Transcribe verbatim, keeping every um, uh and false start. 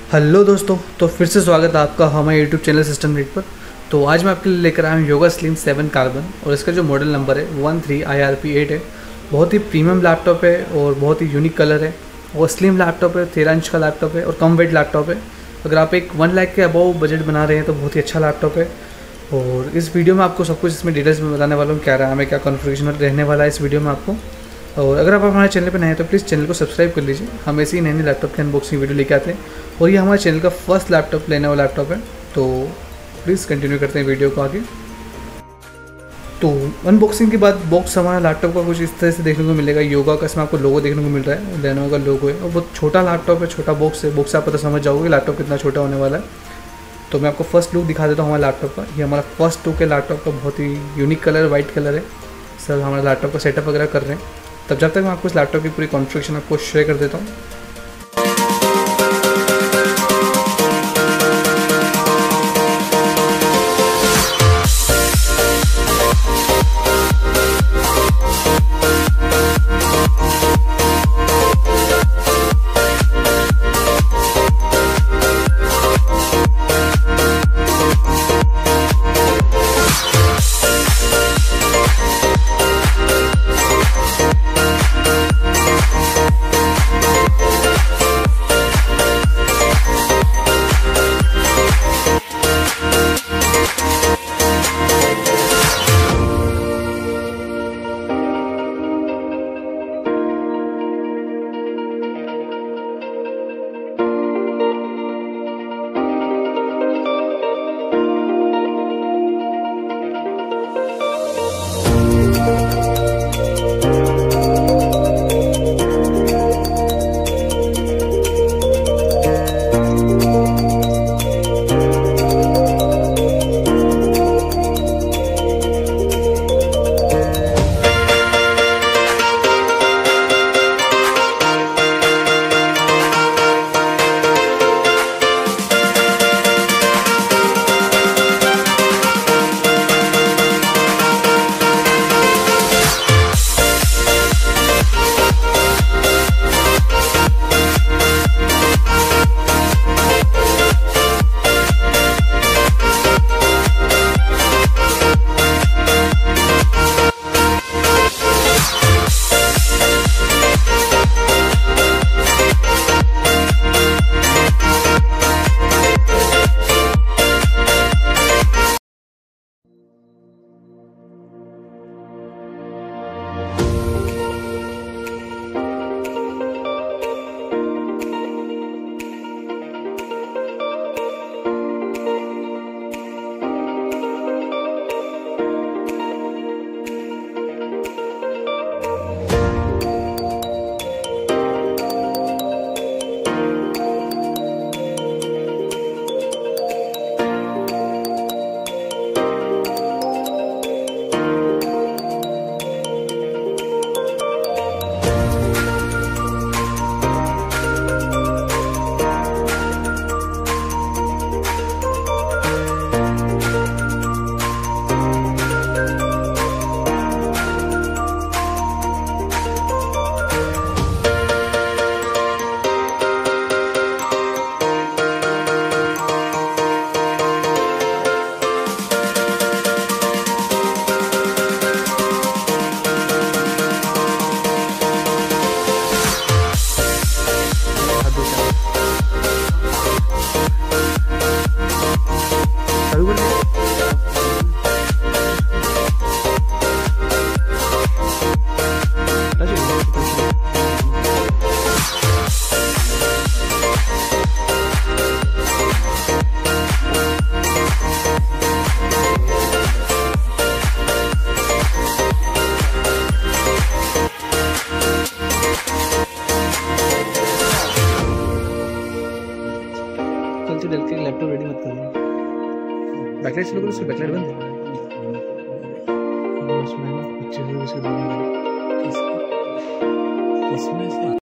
Hello दोस्तों, तो फिर से स्वागत है आपका हमारे यूट्यूब चैनल सिस्टम रीड पर। तो आज मैं आपके लिए लेकर आया हूँ योगा स्लिम सेवन कार्बन और इसका जो मॉडल नंबर है one three I R P eight है। बहुत ही प्रीमियम लैपटॉप है और बहुत ही यूनिक कलर है और स्लिम लैपटॉप है, तेरह इंच का लैपटॉप है और कम वेट लैपटॉप है। अगर आप एक वन लाख के अबव बजट बना रहे हैं तो बहुत ही अच्छा लैपटॉप है। और इस वीडियो में आपको सब कुछ इसमें डिटेल्स में बताने वाला हूँ, क्या रहा है, क्या कॉन्फ़िगरेशन रहने वाला है इस वीडियो में आपको। और अगर आप हमारे चैनल पर नए हैं तो प्लीज़ चैनल को सब्सक्राइब कर लीजिए। हम ऐसे ही नए नए लैपटॉप की अनबॉक्सिंग वीडियो लेके आते हैं और ये हमारे चैनल का फर्स्ट लैपटॉप लेने वाला लैपटॉप है। तो प्लीज़ कंटिन्यू करते हैं वीडियो को आगे। तो अनबॉक्सिंग के बाद बॉक्स हमारा लैपटॉप का कुछ इस तरह से देखने को मिलेगा। योगा का इसमें आपको लोगो देखने को मिल रहा है, लेनोवो का लोगो है और बहुत छोटा लैपटॉप है, छोटा बॉक्स है। बॉक्स से आप पता समझ जाओगे लैपटॉप कितना छोटा होने वाला है। तो मैं आपको फर्स्ट लुक दिखा देता हूँ हमारे लैपटॉप का। ये हमारा फर्स्ट लुक है लैपटॉप का, बहुत ही यूनिक कलर, वाइट कलर है। सर हमारे लैपटॉप का सेटअप वगैरह कर रहे हैं, तब जब तक मैं आपको इस लैपटॉप की पूरी कॉन्फ़िगरेशन आपको शेयर कर देता हूँ। चल डल के लैपटॉप रेडी मत कर, बैकलाइट शुरू करो, उसकी बैकलाइट बंद है। उसमें ना पच्चीस से